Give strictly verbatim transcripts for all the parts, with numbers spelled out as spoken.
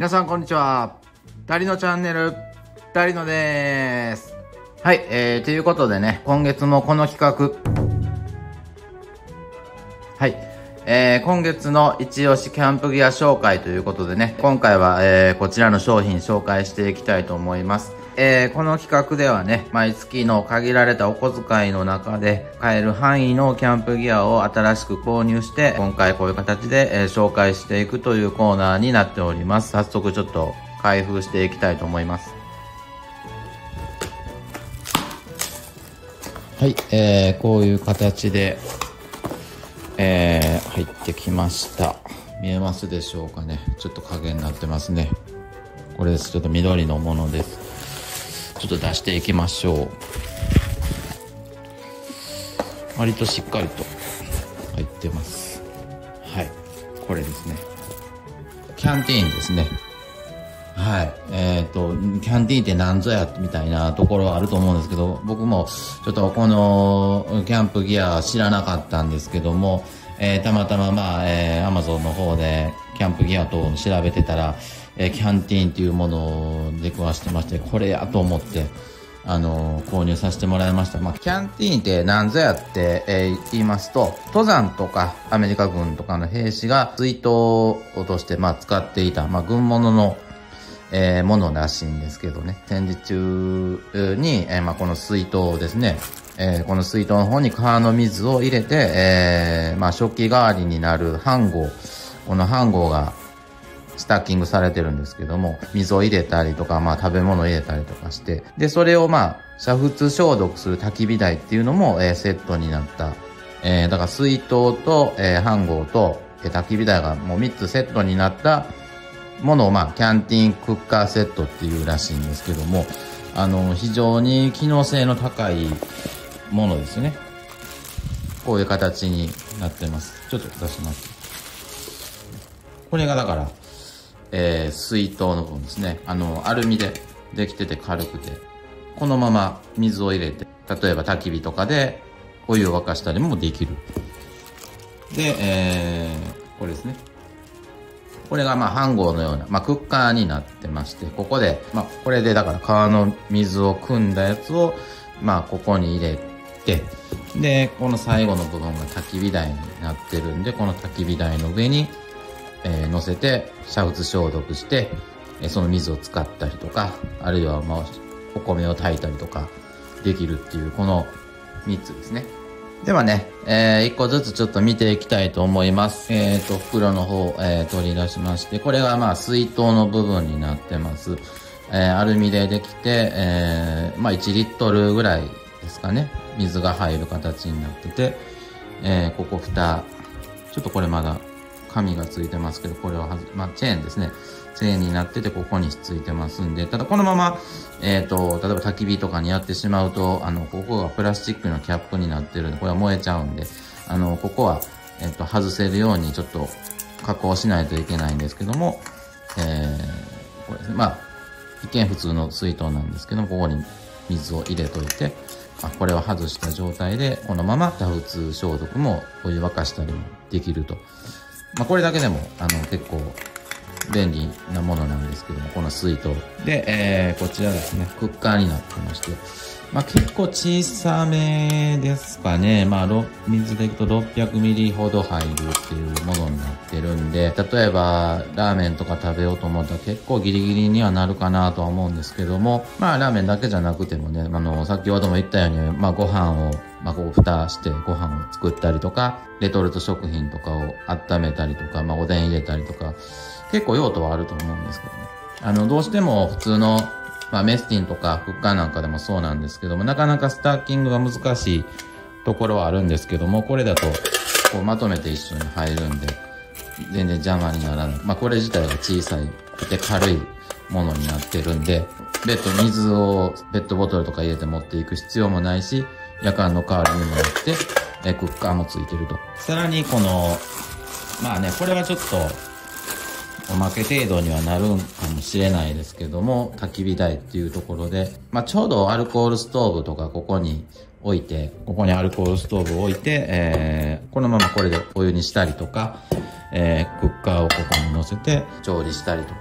皆さんこんにちは。ダリノチャンネル、ダリノです。はい、えー、ということでね、今月もこの企画。はい、えー、今月の一押しキャンプギア紹介ということでね、今回は、えー、こちらの商品紹介していきたいと思います。えー、この企画ではね、毎月の限られたお小遣いの中で買える範囲のキャンプギアを新しく購入して、今回こういう形で、えー、紹介していくというコーナーになっております。早速ちょっと開封していきたいと思います。はい、えー、こういう形で、えー、入ってきました。見えますでしょうかね。ちょっと影になってますね。これです。ちょっと緑のものです。ちょっと出していきましょう。割としっかりと入ってます。はい、これですね。キャンティーンですね。はい。えっと、キャンティーンって何ぞやみたいなところはあると思うんですけど、僕もちょっとこのキャンプギア知らなかったんですけども、えー、たまたままあ、えー、Amazon の方でキャンプギア等を調べてたら、えー、キャンティーンっていうものを出くわしてまして、これやと思って、あのー、購入させてもらいました。まあ、キャンティーンって何ぞやって、えー、言いますと、登山とかアメリカ軍とかの兵士が水筒として、まあ、使っていた、まあ、軍物の、えー、ものらしいんですけどね。戦時中に、えー、まあ、この水筒をですね、えー、この水筒の方に川の水を入れて、えー、まあ、食器代わりになる飯盒、この飯盒がスタッキングされてるんですけども、水を入れたりとか、まあ食べ物を入れたりとかして、で、それをまあ、煮沸消毒する焚き火台っていうのも、えー、セットになった。えー、だから水筒と、えー、飯盒と、えー、焚き火台がもうみっつセットになったものを、まあ、キャンティーンクッカーセットっていうらしいんですけども、あの、非常に機能性の高いものですね。こういう形になってます。ちょっと出します。これがだから、えー、水筒の部分ですね。あの、アルミでできてて軽くて、このまま水を入れて、例えば焚き火とかでお湯を沸かしたりもできる。で、えー、これですね。これがまあ、飯盒のような、まあ、クッカーになってまして、ここで、まあ、これでだから川の水を汲んだやつを、まあ、ここに入れて、で、この最後の部分が焚き火台になってるんで、この焚き火台の上に、えー、乗せて煮沸消毒して、えー、その水を使ったりとか、あるいはまあお米を炊いたりとかできるっていうこのみっつですね。ではね、えー、いっこずつちょっと見ていきたいと思います。えっと、袋の方、えー、取り出しまして、これがまあ水筒の部分になってます。えー、アルミでできて、えー、まあいちリットルぐらいですかね。水が入る形になってて、えー、ここ蓋、ちょっとこれまだ紙がついてますけど、これははず、まあ、チェーンですね。チェーンになってて、ここについてますんで、ただこのまま、えっと、例えば焚き火とかにやってしまうと、あの、ここがプラスチックのキャップになってるんで、これは燃えちゃうんで、あの、ここは、えっと、外せるようにちょっと加工しないといけないんですけども、えー、これですね。まあ、一見普通の水筒なんですけども、ここに水を入れといて、まあ、これを外した状態で、このまま煮沸消毒もお湯沸かしたりもできると。まあ、これだけでも、あの、結構、便利なものなんですけども、この水筒。で、えー、こちらですね、クッカーになってまして、まあ、結構小さめですかね。まあ、水でいくとろっぴゃくミリほど入るっていうものになってるんで、例えば、ラーメンとか食べようと思ったら結構ギリギリにはなるかなとは思うんですけども、まあ、ラーメンだけじゃなくてもね、あの、先ほども言ったように、まあ、ご飯を、まあ、こう、蓋してご飯を作ったりとか、レトルト食品とかを温めたりとか、まあ、おでん入れたりとか、結構用途はあると思うんですけどね。あの、どうしても普通の、まあ、メスティンとかクッカーなんかでもそうなんですけども、なかなかスタッキングが難しいところはあるんですけども、これだと、こう、まとめて一緒に入るんで、全然邪魔にならない。まあ、これ自体が小さいで軽いものになってるんで、別途水をペットボトルとか入れて持っていく必要もないし、夜間の代わりにもなって、え、クッカーもついてると。さらにこの、まあね、これはちょっと、おまけ程度にはなるんかもしれないですけども、焚き火台っていうところで、まあちょうどアルコールストーブとかここに置いて、ここにアルコールストーブを置いて、えー、このままこれでお湯にしたりとか、えー、クッカーをここに乗せて調理したりとか、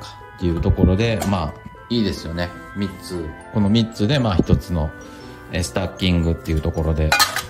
っていうところで、まあ、いいですよね。みっつ。このみっつで、まあひとつのスタッキングっていうところで、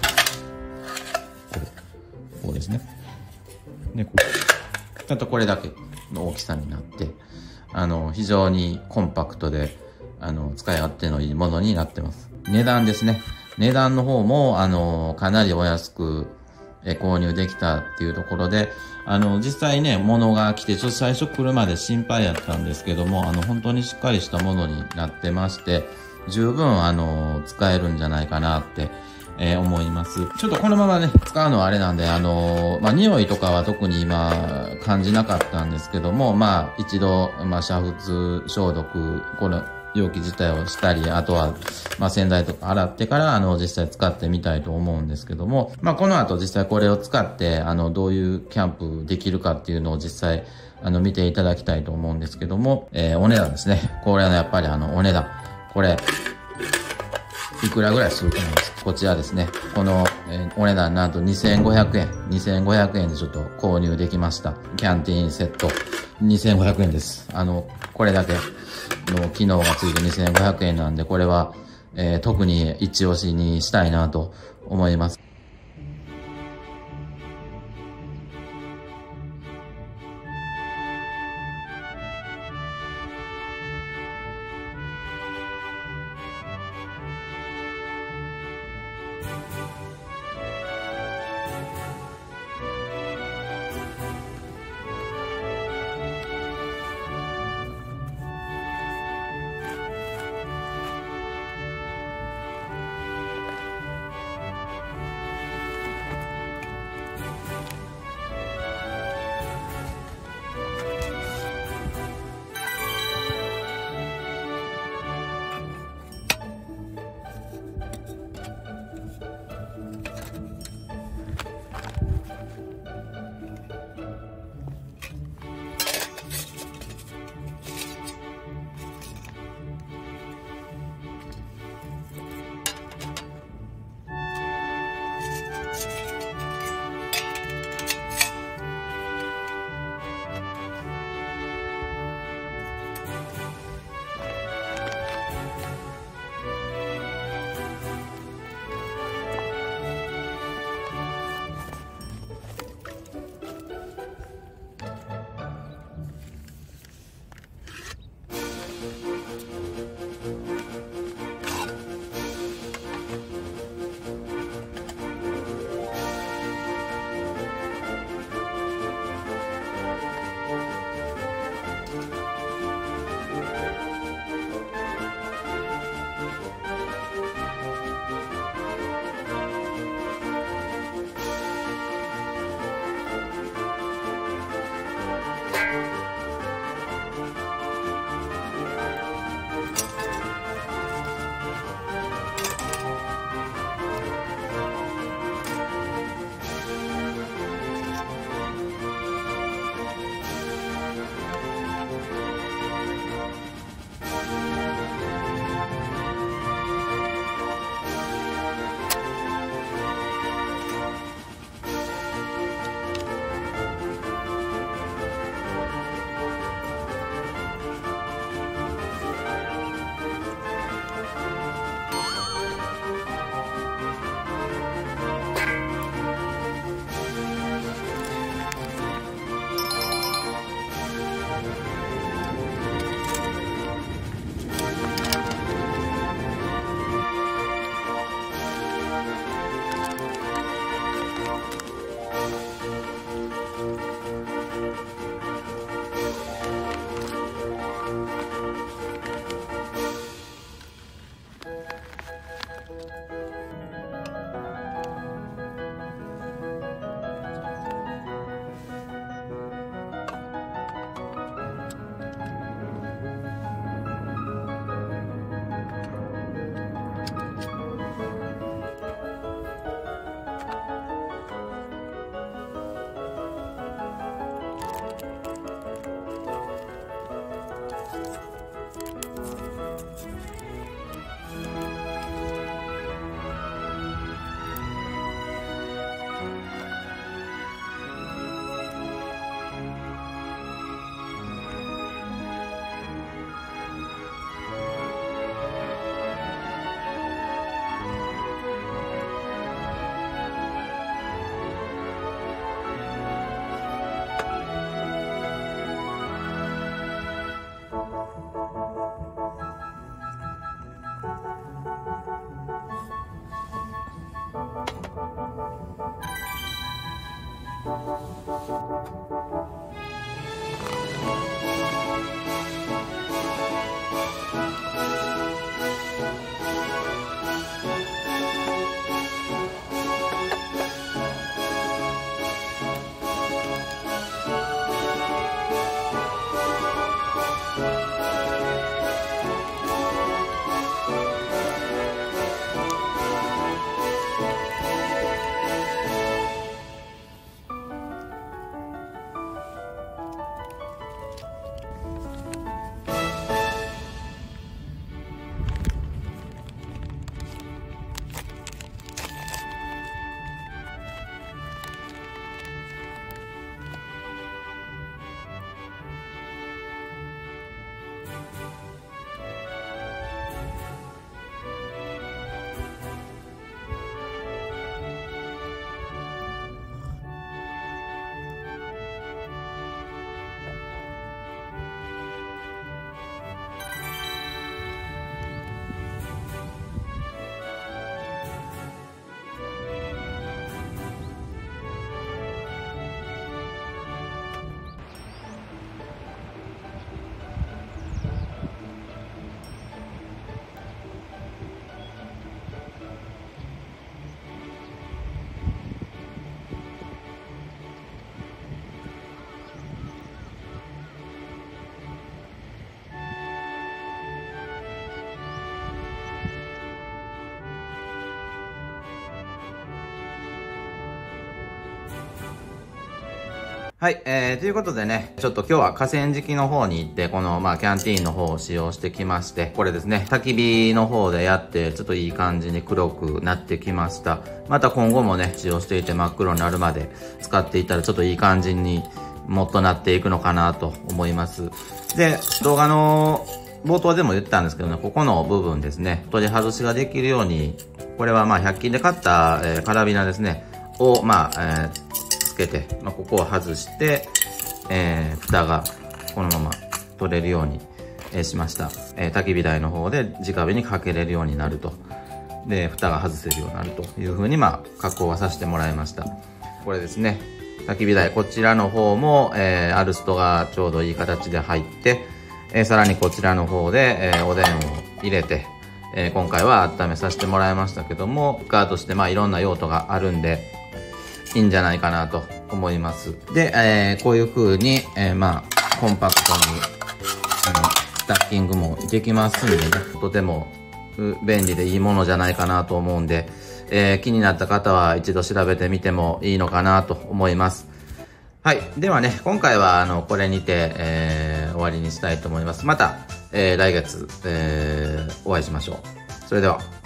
こうですね。で、こう。あとこれだけの大きさになって、あの、非常にコンパクトで、あの、使い勝手のいいものになってます。値段ですね。値段の方も、あの、かなりお安く、え、購入できたっていうところで、あの、実際ね、物が来て、ちょっと最初来るまで心配やったんですけども、あの、本当にしっかりしたものになってまして、十分、あの、使えるんじゃないかなって、えー、思います。ちょっとこのままね、使うのはあれなんで、あの、まあ、匂いとかは特に今、感じなかったんですけども、まあ、一度、まあ、煮沸消毒、この、容器自体をしたり、あとは、まあ、洗剤とか洗ってから、あの、実際使ってみたいと思うんですけども、まあ、この後実際これを使って、あの、どういうキャンプできるかっていうのを実際、あの、見ていただきたいと思うんですけども、えー、お値段ですね。これはやっぱりあの、お値段。これ、いくらぐらいすると思います。こちらですね。この、えー、お値段なんとにせんごひゃくえん。にせんごひゃくえんでちょっと購入できました。キャンティーンセット。にせんごひゃくえんです。あの、これだけの機能がついてにせんごひゃくえんなんで、これは、えー、特に一押しにしたいなと思います。 はい、えー、ということでね、ちょっと今日は河川敷の方に行って、この、まあ、キャンティーンの方を使用してきまして、これですね、焚き火の方でやって、ちょっといい感じに黒くなってきました。また今後もね、使用していて真っ黒になるまで使っていったら、ちょっといい感じにもっとなっていくのかなと思います。で、動画の冒頭でも言ったんですけどね、ここの部分ですね、取り外しができるように、これはまあひゃく均で買った、えー、カラビナですね、を、まあ、えーつけて、まあ、ここを外して、えー、蓋がこのまま取れるように、えー、しました。えー、焚き火台の方で直火にかけれるようになると。で、蓋が外せるようになるという風に、まあ、加工はさせてもらいました。これですね。焚き火台、こちらの方も、えー、アルストがちょうどいい形で入って、えー、さらにこちらの方で、えー、おでんを入れて、えー、今回は温めさせてもらいましたけども、クッカーとして、まあ、いろんな用途があるんで、いいんじゃないかなと思います。で、えー、こういう風に、えー、まあ、コンパクトに、あの、スタッキングもできますんでね、とても便利でいいものじゃないかなと思うんで、えー、気になった方は一度調べてみてもいいのかなと思います。はい。ではね、今回は、あの、これにて、えー、終わりにしたいと思います。また、えー、来月、えー、お会いしましょう。それでは。